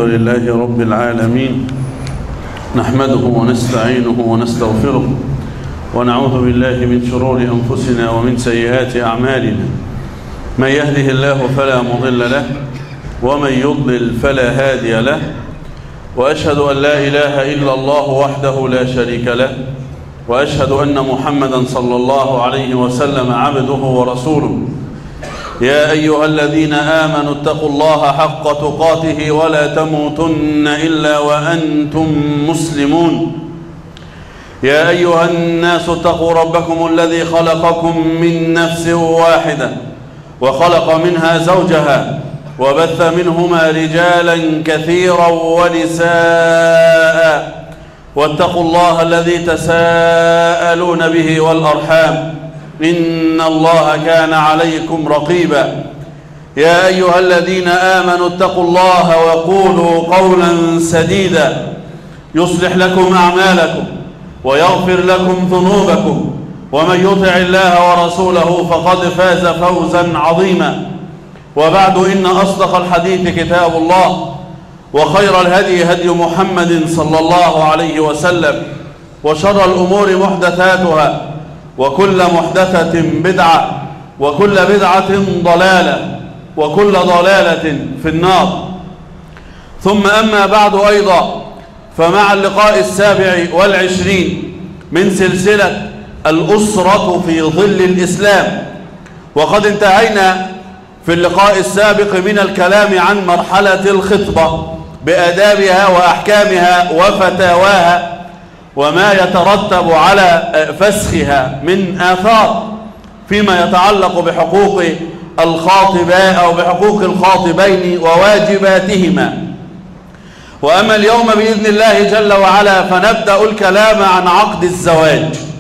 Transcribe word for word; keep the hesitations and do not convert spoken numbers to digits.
لله رب العالمين، نحمده ونستعينه ونستغفره ونعوذ بالله من شرور أنفسنا ومن سيئات أعمالنا. من يهده الله فلا مضل له ومن يضلل فلا هادي له، وأشهد أن لا إله إلا الله وحده لا شريك له، وأشهد أن محمدا صلى الله عليه وسلم عبده ورسوله. يا أيها الذين آمنوا اتقوا الله حق تقاته ولا تموتن إلا وأنتم مسلمون. يا أيها الناس اتقوا ربكم الذي خلقكم من نفس واحدة وخلق منها زوجها وبث منهما رجالا كثيرا ونساء، واتقوا الله الذي تساءلون به والأرحام إن الله كان عليكم رقيبا. يا أيها الذين آمنوا اتقوا الله وقولوا قولا سديدا يصلح لكم أعمالكم ويغفر لكم ذنوبكم، ومن يطع الله ورسوله فقد فاز فوزا عظيما. وبعد، إن أصدق الحديث كتاب الله، وخير الهدي هدي محمد صلى الله عليه وسلم، وشر الأمور محدثاتها، وكل محدثة بدعة، وكل بدعة ضلالة، وكل ضلالة في النار. ثم أما بعد أيضا، فمع اللقاء السابع والعشرين من سلسلة الأسرة في ظل الإسلام، وقد انتهينا في اللقاء السابق من الكلام عن مرحلة الخطبة بآدابها وأحكامها وفتاواها وما يترتب على فسخها من آثار فيما يتعلق بحقوق الخاطبين أو بحقوق الخاطبين وواجباتهما. وأما اليوم بإذن الله جل وعلا فنبدأ الكلام عن عقد الزواج.